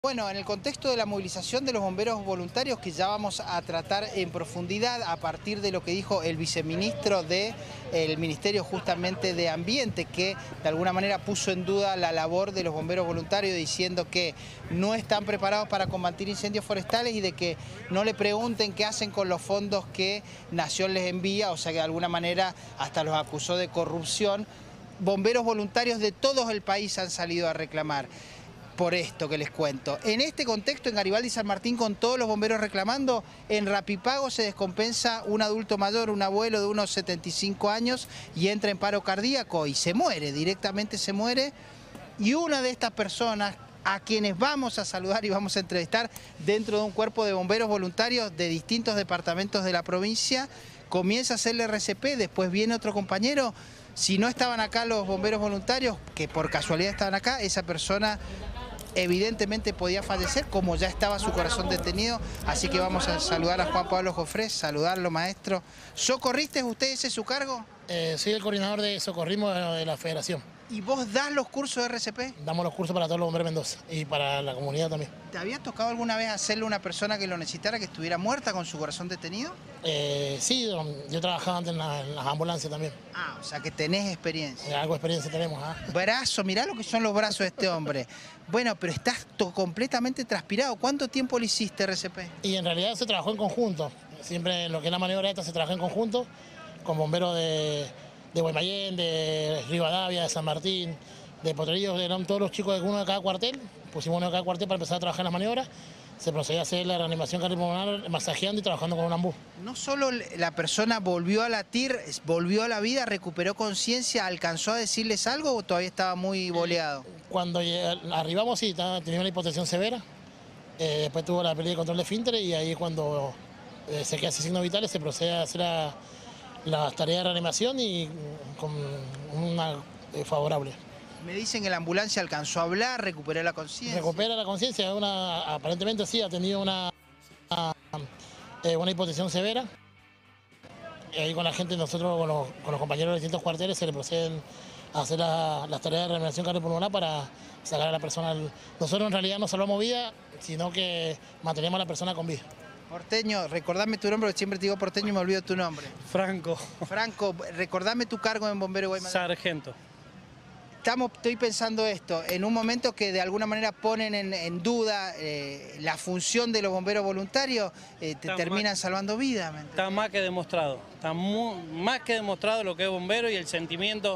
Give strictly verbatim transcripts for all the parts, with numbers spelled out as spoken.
Bueno, en el contexto de la movilización de los bomberos voluntarios, que ya vamos a tratar en profundidad a partir de lo que dijo el viceministro del Ministerio justamente de Ambiente, que de alguna manera puso en duda la labor de los bomberos voluntarios, diciendo que no están preparados para combatir incendios forestales y de que no le pregunten qué hacen con los fondos que Nación les envía, o sea que de alguna manera hasta los acusó de corrupción. Bomberos voluntarios de todo el país han salido a reclamar por esto que les cuento. En este contexto, en Garibaldi y San Martín, con todos los bomberos reclamando, en Rapipago se descompensa un adulto mayor, un abuelo de unos setenta y cinco años, y entra en paro cardíaco y se muere, directamente se muere. Y una de estas personas, a quienes vamos a saludar y vamos a entrevistar dentro de un cuerpo de bomberos voluntarios de distintos departamentos de la provincia, comienza a hacerle R C P, después viene otro compañero. Si no estaban acá los bomberos voluntarios, que por casualidad estaban acá, esa persona evidentemente podía fallecer, como ya estaba su corazón detenido. Así que vamos a saludar a Juan Pablo Jofrés, saludarlo, maestro. ¿Socorristas usted? ¿Ese es su cargo? Eh, soy el coordinador de socorrismo de la Federación. ¿Y vos das los cursos de R C P? Damos los cursos para todos los bomberos de Mendoza y para la comunidad también. ¿Te había tocado alguna vez hacerle a una persona que lo necesitara, que estuviera muerta con su corazón detenido? Eh, sí, yo trabajaba antes en, la, en las ambulancias también. Ah, o sea que tenés experiencia. Eh, algo de experiencia tenemos. ¿Ah? Brazo, mirá lo que son los brazos de este hombre. Bueno, pero estás completamente transpirado. ¿Cuánto tiempo le hiciste R C P? Y en realidad se trabajó en conjunto. Siempre en lo que es la maniobra esta se trabajó en conjunto con bomberos de, de Guaymallén, de Rivadavia, de San Martín, de Potrerillos. Eran todos los chicos de uno de cada cuartel. Pusimos uno de cada cuartel para empezar a trabajar en las maniobras. Se procedía a hacer la reanimación cardiopulmonar masajeando y trabajando con un ambú. No solo la persona volvió a latir, volvió a la vida, recuperó conciencia, ¿alcanzó a decirles algo o todavía estaba muy boleado? Cuando arribamos sí, tenía una hipotensión severa. Eh, después tuvo la pérdida de control de esfínteres y ahí es cuando eh, se queda sin signos vitales, se procede a hacer la, las tareas de reanimación y con una eh, favorable. Me dicen que la ambulancia alcanzó a hablar, recuperó la conciencia. Recupera la conciencia, una, aparentemente sí, ha tenido una, una, eh, una hipotensión severa. Y ahí con la gente, nosotros, con los, con los compañeros de distintos cuarteles, se le proceden a hacer la, las tareas de reanimación cardiopulmonar para sacar a la persona. Nosotros en realidad no salvamos vida, sino que mantenemos a la persona con vida. Porteño, recordame tu nombre, porque siempre te digo porteño y me olvido tu nombre. Franco. Franco, recordame tu cargo en Bombero Guaymallén. Sargento. Estamos, estoy pensando esto, en un momento que de alguna manera ponen en, en duda eh, la función de los bomberos voluntarios, eh, te terminan más, salvando vidas. Está más que demostrado, está muy, más que demostrado lo que es bombero y el sentimiento,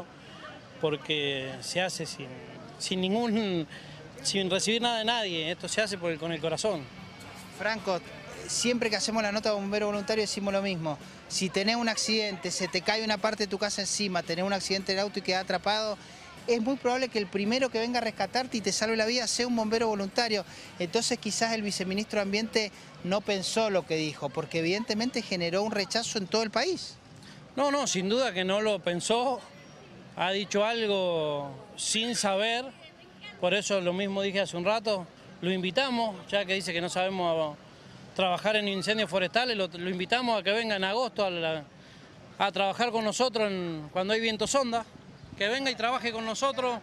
porque se hace sin, sin ningún, sin recibir nada de nadie, esto se hace por el, con el corazón. Franco, siempre que hacemos la nota de bombero voluntario decimos lo mismo, si tenés un accidente, se te cae una parte de tu casa encima, tenés un accidente del auto y quedás atrapado, es muy probable que el primero que venga a rescatarte y te salve la vida sea un bombero voluntario. Entonces quizás el viceministro de Ambiente no pensó lo que dijo, porque evidentemente generó un rechazo en todo el país. No, no, sin duda que no lo pensó, ha dicho algo sin saber, por eso lo mismo dije hace un rato, lo invitamos, ya que dice que no sabemos trabajar en incendios forestales, lo, lo invitamos a que venga en agosto a, la, a trabajar con nosotros en, cuando hay viento sonda. Que venga y trabaje con nosotros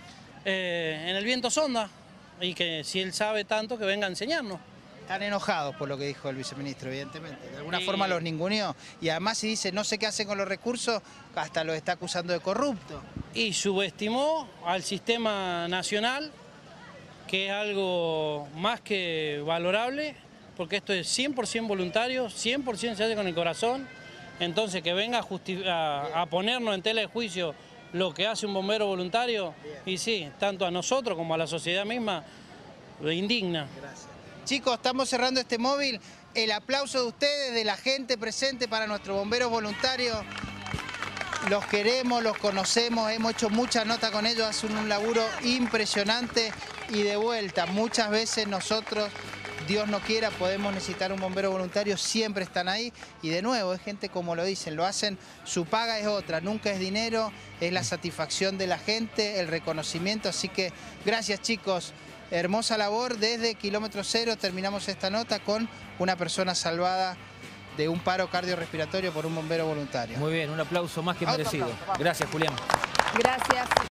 eh, en el viento sonda y que si él sabe tanto que venga a enseñarnos. Están enojados por lo que dijo el viceministro, evidentemente. De alguna y... forma los ninguneó. Y además si dice no sé qué hacen con los recursos, hasta los está acusando de corrupto. Y subestimó al sistema nacional, que es algo más que valorable, porque esto es cien por cien voluntario, cien por cien se hace con el corazón. Entonces que venga a, a, a ponernos en tela de juicio lo que hace un bombero voluntario, y sí, tanto a nosotros como a la sociedad misma, lo indigna. Gracias. Chicos, estamos cerrando este móvil. El aplauso de ustedes, de la gente presente para nuestros bomberos voluntarios. Los queremos, los conocemos, hemos hecho mucha nota con ellos, hacen un laburo impresionante y de vuelta. Muchas veces nosotros, Dios no quiera, podemos necesitar un bombero voluntario, siempre están ahí y de nuevo es gente como lo dicen, lo hacen, su paga es otra, nunca es dinero, es la satisfacción de la gente, el reconocimiento, así que gracias chicos, hermosa labor, desde kilómetro cero terminamos esta nota con una persona salvada de un paro cardiorrespiratorio por un bombero voluntario. Muy bien, un aplauso más que merecido. Gracias Julián. Gracias.